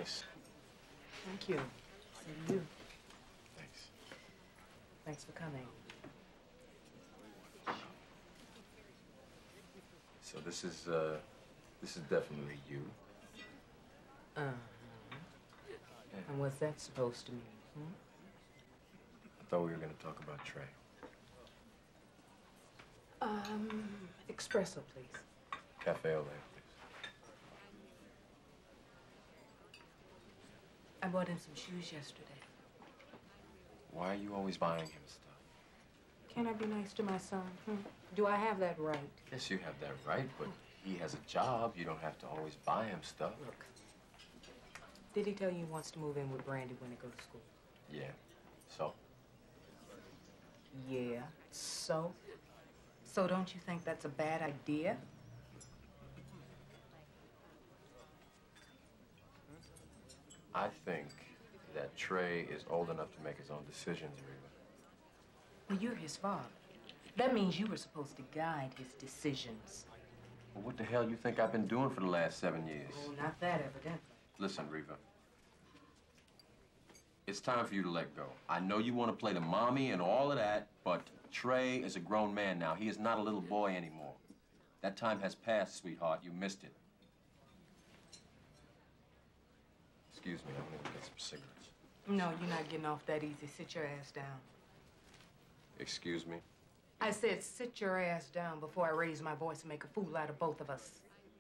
nice. Thank you. So do you. Thanks. Thanks for coming. So this is definitely you. Uh-huh. Yeah. And what's that supposed to mean? I thought we were gonna talk about Trey. Espresso, please. Cafe au lait, please. I bought him some shoes yesterday. Why are you always buying him stuff? Can I be nice to my son? Do I have that right? Yes, you have that right, but he has a job. You don't have to always buy him stuff. Look, did he tell you he wants to move in with Brandy when they go to school? Yeah. So? Yeah, so? So don't you think that's a bad idea? I think that Trey is old enough to make his own decisions, Reva. Well, you're his father. That means you were supposed to guide his decisions. Well, what the hell you think I've been doing for the last 7 years? Oh, not that, evidently. Listen, Reva. It's time for you to let go. I know you want to play the mommy and all of that, but Trey is a grown man now. He is not a little boy anymore. That time has passed, sweetheart. You missed it. Excuse me, I'm gonna get some cigarettes. No, you're not getting off that easy. Sit your ass down. Excuse me? I said sit your ass down before I raise my voice and make a fool out of both of us.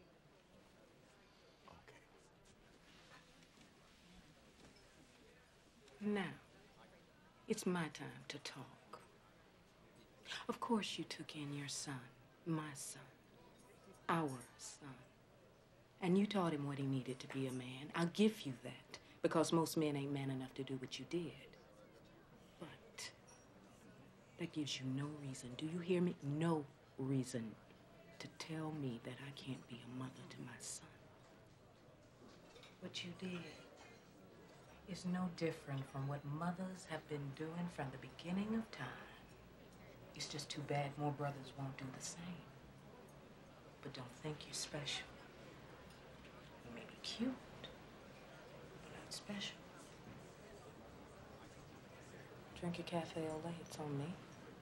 Okay. Now, it's my time to talk. Of course you took in your son, my son, our son. And you taught him what he needed to be a man. I'll give you that, because most men ain't man enough to do what you did. But that gives you no reason, do you hear me? No reason to tell me that I can't be a mother to my son. What you did is no different from what mothers have been doing from the beginning of time. It's just too bad more brothers won't do the same. But don't think you're special. You may be cute, but not special. Drink your cafe au lait, it's on me.